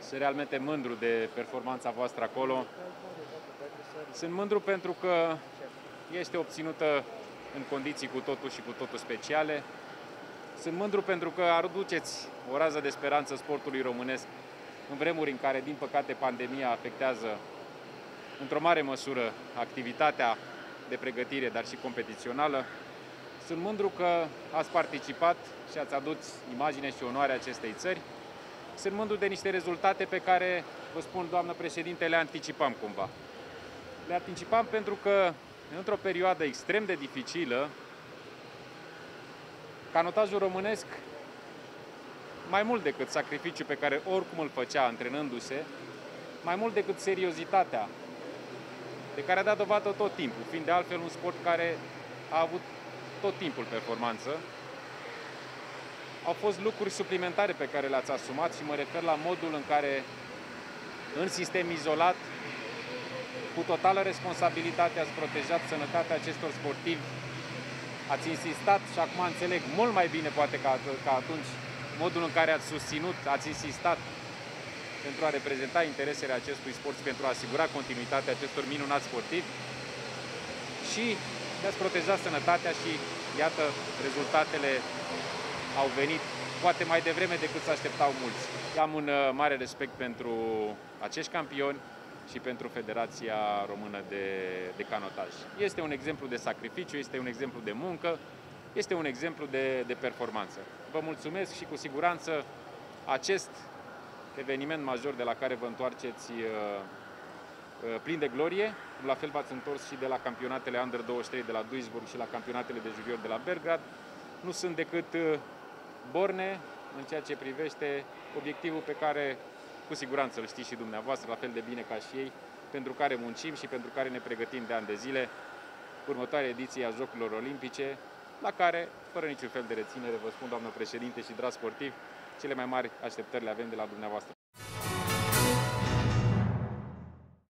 Sunt realmente mândru de performanța voastră acolo. Sunt mândru pentru că este obținută în condiții cu totul și cu totul speciale. Sunt mândru pentru că aduceți o rază de speranță sportului românesc în vremuri în care, din păcate, pandemia afectează într-o mare măsură activitatea de pregătire, dar și competițională. Sunt mândru că ați participat și ați adus imagine și onoare acestei țări. Sunt mândru de niște rezultate pe care, vă spun, doamnă președinte, le anticipam cumva. Le anticipam pentru că, într-o perioadă extrem de dificilă, canotajul românesc, mai mult decât sacrificiul pe care oricum îl făcea antrenându-se, mai mult decât seriozitatea de care a dat dovadă tot timpul, fiind de altfel un sport care a avut tot timpul performanță, au fost lucruri suplimentare pe care le-ați asumat și mă refer la modul în care, în sistem izolat, cu totală responsabilitate, ați protejat sănătatea acestor sportivi. Ați insistat, și acum înțeleg mult mai bine poate ca atunci, modul în care ați susținut, ați insistat pentru a reprezenta interesele acestui sport și pentru a asigura continuitatea acestor minunați sportivi și le-ați protejat sănătatea și, iată, rezultatele au venit poate mai devreme decât se așteptau mulți. Am un mare respect pentru acești campioni și pentru Federația Română de Canotaj. Este un exemplu de sacrificiu, este un exemplu de muncă, este un exemplu de performanță. Vă mulțumesc și cu siguranță acest eveniment major de la care vă întoarceți plin de glorie, la fel v-ați întors și de la campionatele Under-23 de la Duisburg și la campionatele de juniori de la Belgrad, nu sunt decât borne în ceea ce privește obiectivul pe care cu siguranță îl știți și dumneavoastră, la fel de bine ca și ei, pentru care muncim și pentru care ne pregătim de ani de zile, următoarea ediție a Jocurilor Olimpice, la care, fără niciun fel de reținere, vă spun, doamnă președinte și dragi sportivi, cele mai mari așteptări le avem de la dumneavoastră.